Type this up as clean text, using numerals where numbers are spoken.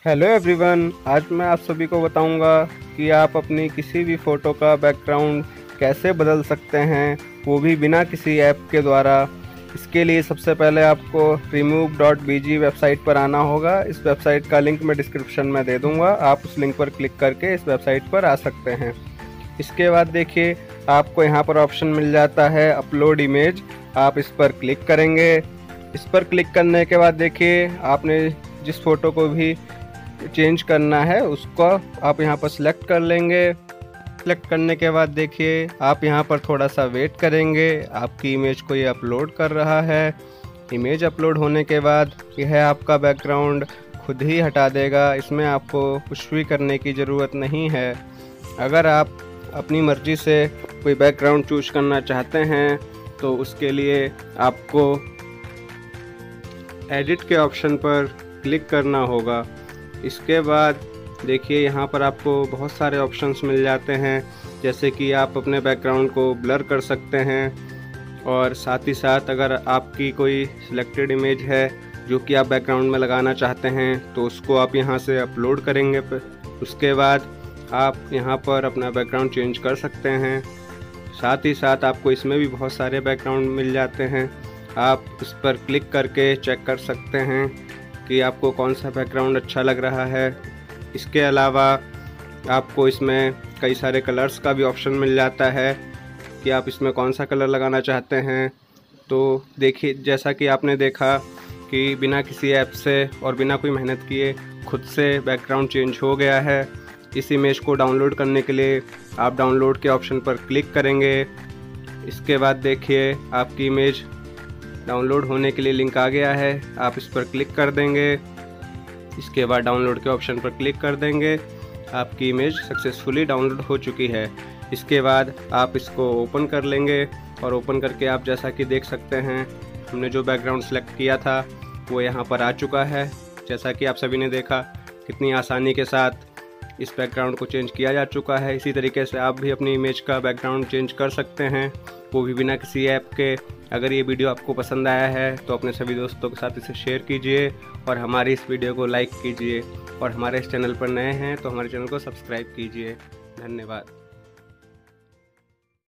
Hello everyone, आज मैं आप सभी को बताऊंगा कि आप अपनी किसी भी फ़ोटो का बैकग्राउंड कैसे बदल सकते हैं, वो भी बिना किसी ऐप के द्वारा। इसके लिए सबसे पहले आपको remove.bg वेबसाइट पर आना होगा। इस वेबसाइट का लिंक मैं डिस्क्रिप्शन में दे दूंगा, आप उस लिंक पर क्लिक करके इस वेबसाइट पर आ सकते हैं। इसके बाद देखिए, आपको यहाँ पर ऑप्शन मिल जाता है अपलोड इमेज। आप इस पर क्लिक करेंगे। इस पर क्लिक करने के बाद देखिए, आपने जिस फ़ोटो को भी चेंज करना है उसको आप यहाँ पर सिलेक्ट कर लेंगे। सिलेक्ट करने के बाद देखिए, आप यहाँ पर थोड़ा सा वेट करेंगे। आपकी इमेज को ये अपलोड कर रहा है। इमेज अपलोड होने के बाद यह आपका बैकग्राउंड खुद ही हटा देगा। इसमें आपको कुछ भी करने की ज़रूरत नहीं है। अगर आप अपनी मर्ज़ी से कोई बैकग्राउंड चूज करना चाहते हैं तो उसके लिए आपको एडिट के ऑप्शन पर क्लिक करना होगा। इसके बाद देखिए, यहाँ पर आपको बहुत सारे ऑप्शंस मिल जाते हैं, जैसे कि आप अपने बैकग्राउंड को ब्लर कर सकते हैं और साथ ही साथ अगर आपकी कोई सिलेक्टेड इमेज है जो कि आप बैकग्राउंड में लगाना चाहते हैं तो उसको आप यहाँ से अपलोड करेंगे। उसके बाद आप यहाँ पर अपना बैकग्राउंड चेंज कर सकते हैं। साथ ही साथ आपको इसमें भी बहुत सारे बैकग्राउंड मिल जाते हैं। आप इस पर क्लिक करके चेक कर सकते हैं कि आपको कौन सा बैकग्राउंड अच्छा लग रहा है। इसके अलावा आपको इसमें कई सारे कलर्स का भी ऑप्शन मिल जाता है कि आप इसमें कौन सा कलर लगाना चाहते हैं। तो देखिए, जैसा कि आपने देखा कि बिना किसी ऐप से और बिना कोई मेहनत किए खुद से बैकग्राउंड चेंज हो गया है। इस इमेज को डाउनलोड करने के लिए आप डाउनलोड के ऑप्शन पर क्लिक करेंगे। इसके बाद देखिए, आपकी इमेज डाउनलोड होने के लिए लिंक आ गया है, आप इस पर क्लिक कर देंगे। इसके बाद डाउनलोड के ऑप्शन पर क्लिक कर देंगे। आपकी इमेज सक्सेसफुली डाउनलोड हो चुकी है। इसके बाद आप इसको ओपन कर लेंगे और ओपन करके आप जैसा कि देख सकते हैं, हमने जो बैकग्राउंड सेलेक्ट किया था वो यहाँ पर आ चुका है। जैसा कि आप सभी ने देखा, कितनी आसानी के साथ इस बैकग्राउंड को चेंज किया जा चुका है। इसी तरीके से आप भी अपनी इमेज का बैकग्राउंड चेंज कर सकते हैं, वो भी बिना किसी ऐप के। अगर ये वीडियो आपको पसंद आया है तो अपने सभी दोस्तों के साथ इसे शेयर कीजिए और हमारी इस वीडियो को लाइक कीजिए। और हमारे इस चैनल पर नए हैं तो हमारे चैनल को सब्सक्राइब कीजिए। धन्यवाद।